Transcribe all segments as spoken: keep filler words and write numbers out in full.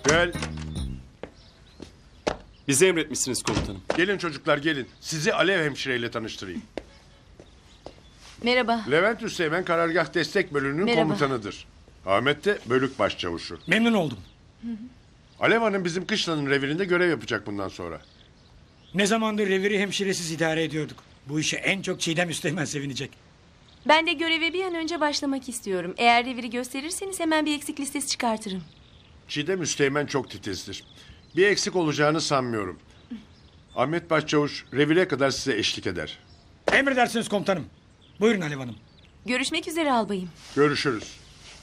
Gel. Bizi emretmişsiniz komutanım. Gelin çocuklar gelin. Sizi Alev hemşireyle tanıştırayım. Merhaba. Levent Üsteğmen Karargah Destek Bölüğü'nün Merhaba. komutanıdır. Ahmet de bölük başçavuşu. Memnun oldum. Alev Hanım bizim kışlanın revirinde görev yapacak bundan sonra. Ne zamandır reviri hemşiresiz idare ediyorduk. Bu işe en çok Çiğdem Üsteğmen sevinecek. Ben de göreve bir an önce başlamak istiyorum. Eğer reviri gösterirseniz hemen bir eksik listesi çıkartırım. Çiğdem Üsteğmen çok titizdir. Bir eksik olacağını sanmıyorum. Ahmet Başçavuş revire kadar size eşlik eder. Emredersiniz komutanım. Buyurun Alev Hanım. Görüşmek üzere albayım. Görüşürüz.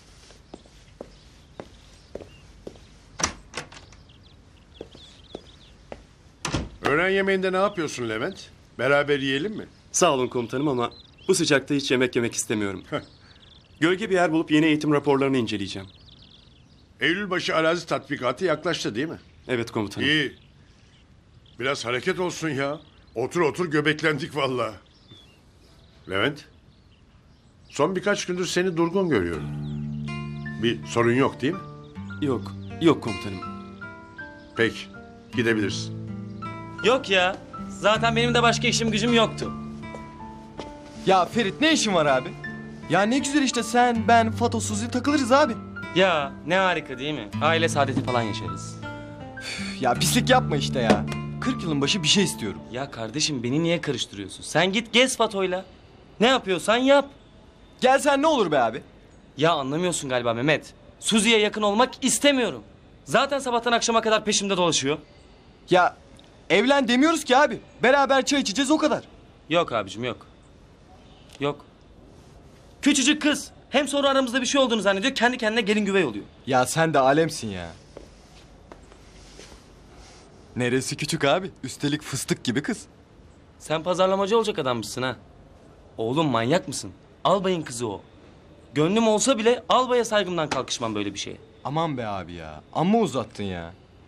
Öğlen yemeğinde ne yapıyorsun Levent? Beraber yiyelim mi? Sağ olun komutanım ama bu sıcakta hiç yemek yemek istemiyorum. Gölge bir yer bulup yeni eğitim raporlarını inceleyeceğim. Eylülbaşı arazi tatbikatı yaklaştı değil mi? Evet komutanım. İyi. Biraz hareket olsun ya. Otur otur göbeklendik vallahi. Levent. Son birkaç gündür seni durgun görüyorum. Bir sorun yok değil mi? Yok, yok komutanım. Peki. Gidebilirsin. Yok ya. Zaten benim de başka işim gücüm yoktu. Ya Ferit ne işin var abi? Ya ne güzel işte sen, ben, Fato, Suzi takılırız abi. Ya ne harika değil mi? Aile saadeti falan yaşarız. Üf, ya pislik yapma işte ya. kırk yılın başı bir şey istiyorum. Ya kardeşim beni niye karıştırıyorsun? Sen git gez Fato'yla. Ne yapıyorsan yap. Gel sen ne olur be abi? Ya anlamıyorsun galiba Mehmet. Suzi'ye yakın olmak istemiyorum. Zaten sabahtan akşama kadar peşimde dolaşıyor. Ya evlen demiyoruz ki abi. Beraber çay içeceğiz o kadar. Yok abicim yok. Yok. Küçücük kız. Hem sonra aramızda bir şey olduğunu zannediyor. Kendi kendine gelin güvey oluyor. Ya sen de alemsin ya. Neresi küçük abi? Üstelik fıstık gibi kız. Sen pazarlamacı olacak adammışsın ha. Oğlum manyak mısın? Albayın kızı o. Gönlüm olsa bile albaya saygımdan kalkışmam böyle bir şeye. Aman be abi ya. Amma uzattın ya.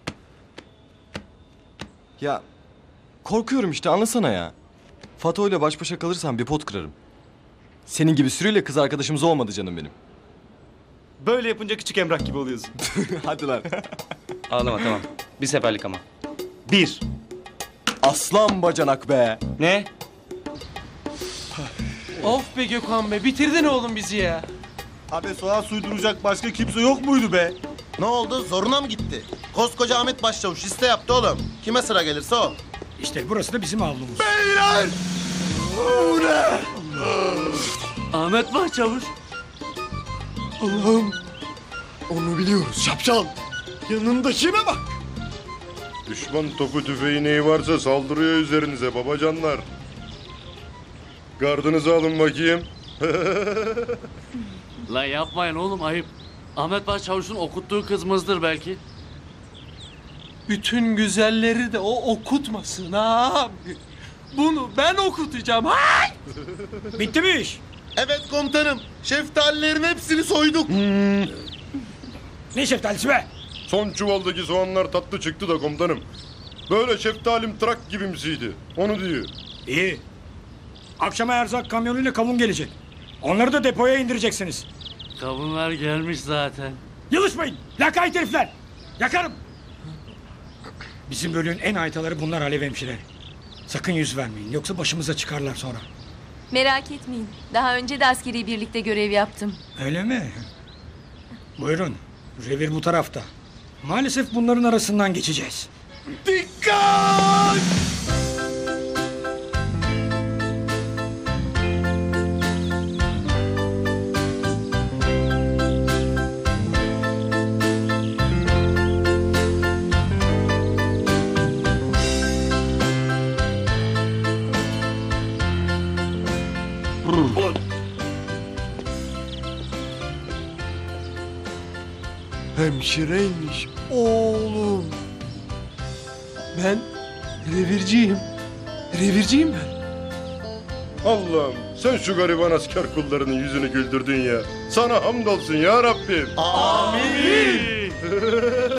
Ya korkuyorum işte anlasana ya. Fato ile baş başa kalırsam bir pot kırarım. Senin gibi sürüyle kız arkadaşımız olmadı canım benim. Böyle yapınca küçük Emrah gibi oluyorsun. Hadi lan. Ağlama tamam. Bir seferlik ama. Bir. Aslan bacanak be. Ne? Of be Gökhan be, bitirdin oğlum bizi ya. Abi soğan suyduracak başka kimse yok muydu be? Ne oldu? Zoruna mı gitti? Koskoca Ahmet Başçavuş liste yaptı oğlum. Kime sıra gelirse o. İşte burası da bizim avlumuz. Beyler! Bu ne? Ahmet Başçavuş. Allah'ım. Onu biliyoruz şapşal. Yanındakine bak. Düşman topu tüfeği neyi varsa saldırıyor üzerinize babacanlar. Gardınızı alın bakayım. La yapmayın oğlum, ayıp. Ahmet Başçavuş'un okuttuğu kızımızdır belki. Bütün güzelleri de o okutmasın abi. Bunu ben okutacağım. Hay! Bitti mi iş? Evet komutanım. Şeftalilerin hepsini soyduk. Ne şeftalisi be? Son çuvaldaki soğanlar tatlı çıktı da komutanım. Böyle şeftalim trak gibimsiydi. Onu diyor. İyi. Akşama erzak kamyonuyla kavun gelecek. Onları da depoya indireceksiniz. Kavunlar gelmiş zaten. Yılışmayın. Lakayt herifler. Yakarım. Bizim bölüğün en haytaları bunlar Alev hemşire. Sakın yüz vermeyin. Yoksa başımıza çıkarlar sonra. Merak etmeyin. Daha önce de askeri birlikte görev yaptım. Öyle mi? Buyurun. Revir bu tarafta. Maalesef bunların arasından geçeceğiz. Dikkat! Hemşireymiş oğlum. Ben revirciyim. Revirciyim ben. Allah'ım sen şu gariban asker kullarının yüzünü güldürdün ya. Sana hamdolsun ya Rabbim. Amin.